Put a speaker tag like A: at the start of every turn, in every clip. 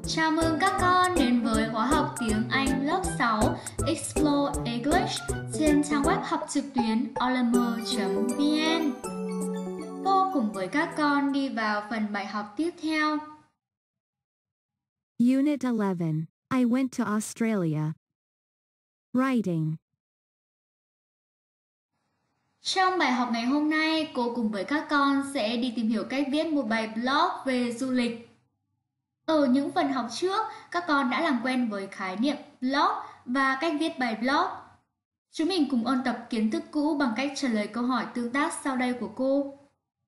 A: Chào mừng các con đến với khóa học tiếng Anh lớp 6 Explore English trên trang web học trực tuyến olm.vn. Cô cùng với các con đi vào phần bài học tiếp theo.
B: Unit 11. I went to Australia. Writing.
A: Trong bài học ngày hôm nay, cô cùng với các con sẽ đi tìm hiểu cách viết một bài blog về du lịch. Ở những phần học trước, các con đã làm quen với khái niệm blog và cách viết bài blog. Chúng mình cùng ôn tập kiến thức cũ bằng cách trả lời câu hỏi tương tác sau đây của cô.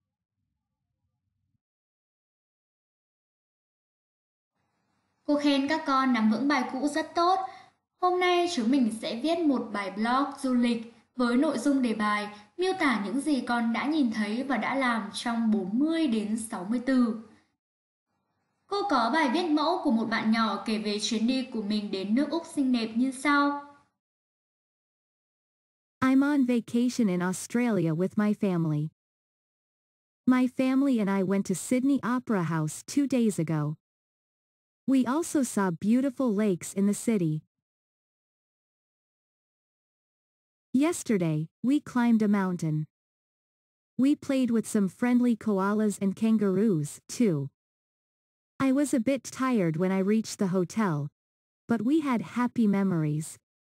A: Cô khen các con nắm vững bài cũ rất tốt. Hôm nay chúng mình sẽ viết một bài blog du lịch với nội dung đề bài miêu tả những gì con đã nhìn thấy và đã làm trong 40 đến 60 từ. Cô có bài viết mẫu của một bạn nhỏ kể về chuyến đi của mình đến nước Úc xinh đẹp như sau.
B: I'm on vacation in Australia with my family. My family and I went to Sydney Opera House 2 days ago. We also saw beautiful lakes in the city. Yesterday, we climbed a mountain. We played with some friendly koalas and kangaroos, too. I was a bit tired when I reached the hotel, but we had happy memories.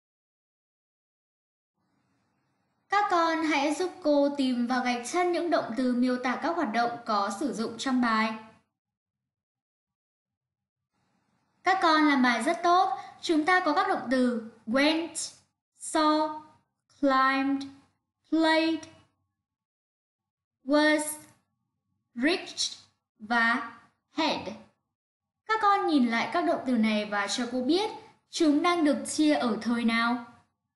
A: Các con hãy giúp cô tìm và gạch chân những động từ miêu tả các hoạt động có sử dụng trong bài. Các con làm bài rất tốt. Chúng ta có các động từ went, saw, climbed, played, was, reached và had. Các con nhìn lại các động từ này và cho cô biết chúng đang được chia ở thời nào.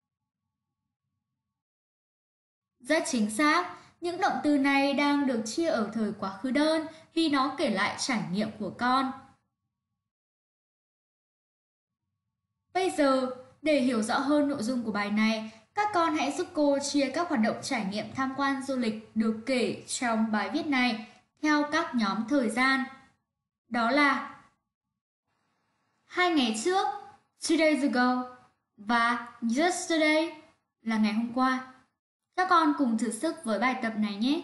A: Rất chính xác, những động từ này đang được chia ở thời quá khứ đơn vì nó kể lại trải nghiệm của con. Bây giờ, để hiểu rõ hơn nội dung của bài này, các con hãy giúp cô chia các hoạt động trải nghiệm tham quan du lịch được kể trong bài viết này theo các nhóm thời gian. Đó là 2 ngày trước, 2 days ago, và yesterday là ngày hôm qua. Các con cùng thử sức với bài tập này nhé.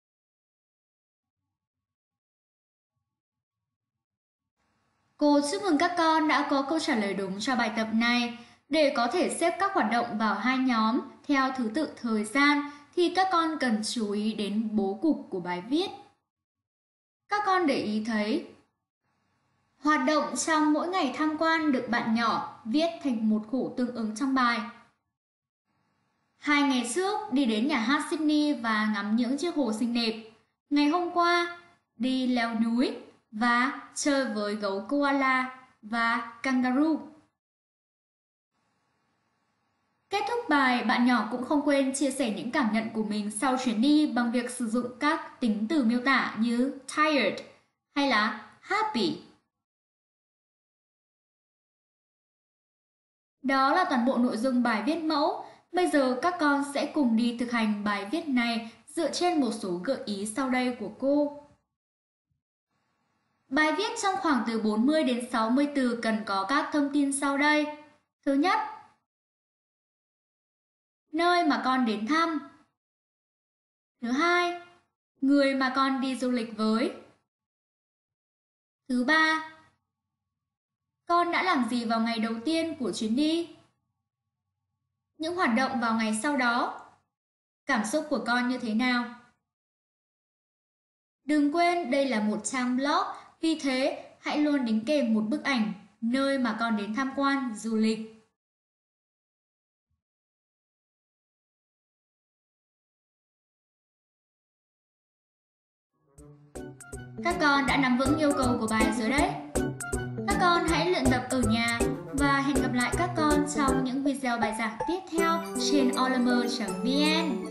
A: Cô chúc mừng các con đã có câu trả lời đúng cho bài tập này. Để có thể xếp các hoạt động vào hai nhóm theo thứ tự thời gian thì các con cần chú ý đến bố cục của bài viết. Các con để ý thấy hoạt động trong mỗi ngày tham quan được bạn nhỏ viết thành một khổ tương ứng trong bài. 2 ngày trước đi đến nhà hát Sydney và ngắm những chiếc hồ xinh đẹp. Ngày hôm qua đi leo núi và chơi với gấu koala và kangaroo. Kết thúc bài, bạn nhỏ cũng không quên chia sẻ những cảm nhận của mình sau chuyến đi bằng việc sử dụng các tính từ miêu tả như tired hay là happy. Đó là toàn bộ nội dung bài viết mẫu. Bây giờ các con sẽ cùng đi thực hành bài viết này dựa trên một số gợi ý sau đây của cô. Bài viết trong khoảng từ 40 đến 60 từ cần có các thông tin sau đây. Thứ nhất, nơi mà con đến thăm. Thứ hai, người mà con đi du lịch với. Thứ ba, con đã làm gì vào ngày đầu tiên của chuyến đi? Những hoạt động vào ngày sau đó. Cảm xúc của con như thế nào? Đừng quên đây là một trang blog, vì thế hãy luôn đính kèm một bức ảnh nơi mà con đến tham quan du lịch. Các con đã nắm vững yêu cầu của bài rồi đấy. Các con hãy luyện tập ở nhà và hẹn gặp lại các con trong những video bài giảng tiếp theo trên olm.vn.